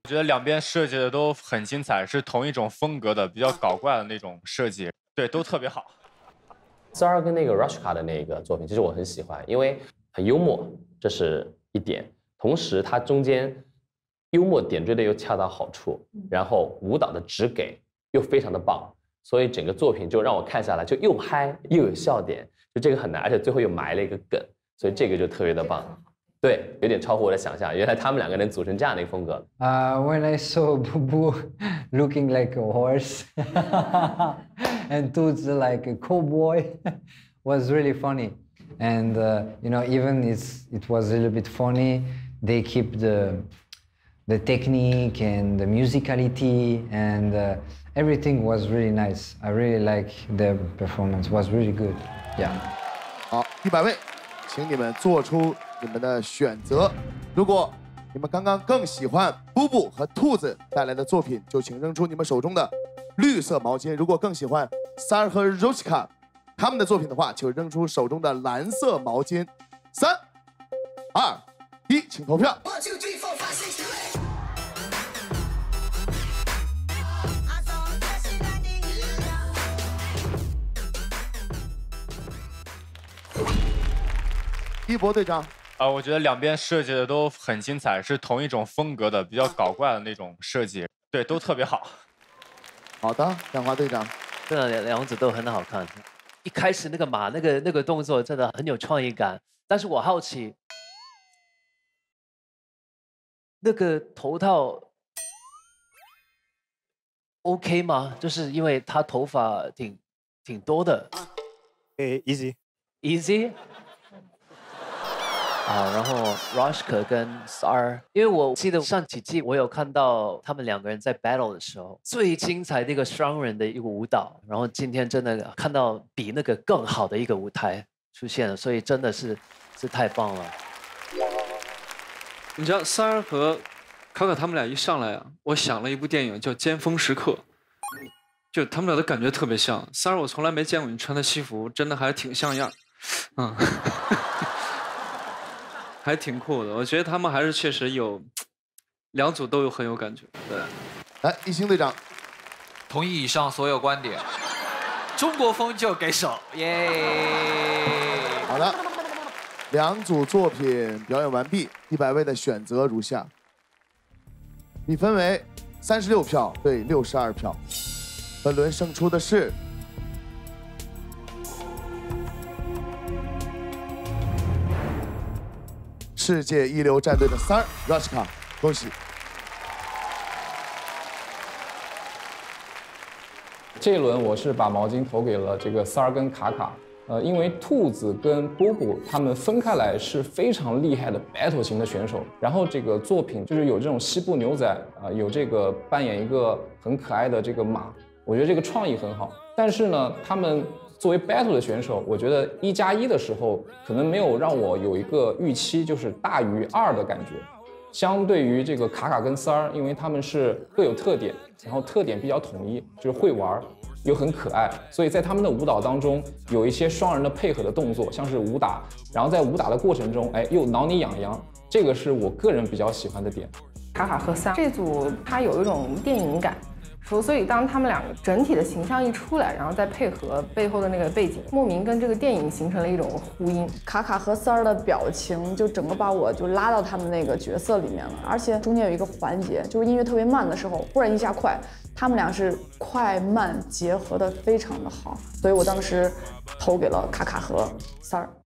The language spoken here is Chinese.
我觉得两边设计的都很精彩，是同一种风格的，比较搞怪的那种设计，对，都特别好。 SAR 跟那个 Rushka 的那个作品，其实我很喜欢，因为很幽默，这是一点。同时，它中间幽默点缀的又恰到好处，然后舞蹈的直给又非常的棒，所以整个作品就让我看下来就又嗨又有笑点，就这个很难，而且最后又埋了一个梗，所以这个就特别的棒。对，有点超乎我的想象，原来他们两个能组成这样的一个风格。 When I saw Bubu looking like a horse and Toots like a cowboy, was really funny. And you know, even it was a little bit funny. They keep the technique and the musicality and everything was really nice. I really like their performance. Was really good. Yeah. 好，100位，请你们做出你们的选择。如果你们刚刚更喜欢布布和兔子带来的作品，就请扔出你们手中的绿色毛巾；如果更喜欢 SAR 和 Rushka 他们的作品的话，就扔出手中的蓝色毛巾。3、2、1，请投票。一博队长。 我觉得两边设计的都很精彩，是同一种风格的，比较搞怪的那种设计，对，都特别好。 好的，梁华队长。 真的两组都很好看。一开始那个马那个动作真的很有创意感，但是我好奇，那个头套 OK 吗？就是因为他头发挺多的。easy。啊，然后 Rushka 跟 SAR， 因为我记得上几季我有看到他们两个人在 battle 的时候，最精彩的一个双人的一个舞蹈，然后今天真的看到比那个更好的一个舞台出现了，所以真的是太棒了。 你知道 SAR 和卡卡他们俩一上来啊，我想了一部电影叫《尖峰时刻》，就他们俩的感觉特别像。SAR 我从来没见过你穿的西服，真的还挺像样，还挺酷的，我觉得他们还是确实有，两组都很有感觉。对， 来，一星队长， 同意以上所有观点，中国风就给手，耶！ 好的，两组作品表演完毕，100位的选择如下，比分为36票对62票，本轮胜出的是。世界一流战队的SAR Rushka， 恭喜！ 这一轮我是把毛巾投给了这个SAR跟卡卡，因为兔子跟波波他们分开来是非常厉害的 battle 型的选手，然后这个作品就是有这种西部牛仔，有这个扮演一个很可爱的这个马，我觉得这个创意很好，但是呢，他们作为 battle 的选手，我觉得1+1的时候可能没有让我有一个预期，就是大于2的感觉。相对于这个卡卡跟SAR，因为他们是各有特点，然后特点比较统一，就是会玩又很可爱，所以在他们的舞蹈当中有一些双人的配合的动作，像是武打，然后在武打的过程中，又挠你痒痒，这个是我个人比较喜欢的点。 卡卡和SAR这组它有一种电影感。所以当他们两个整体的形象一出来，然后再配合背后的那个背景，莫名跟这个电影形成了一种呼应。 卡卡和SAR的表情就整个把我就拉到他们那个角色里面了，而且中间有一个环节，就是音乐特别慢的时候，忽然一下快，他们俩是快慢结合的非常的好，所以我当时投给了卡卡和SAR。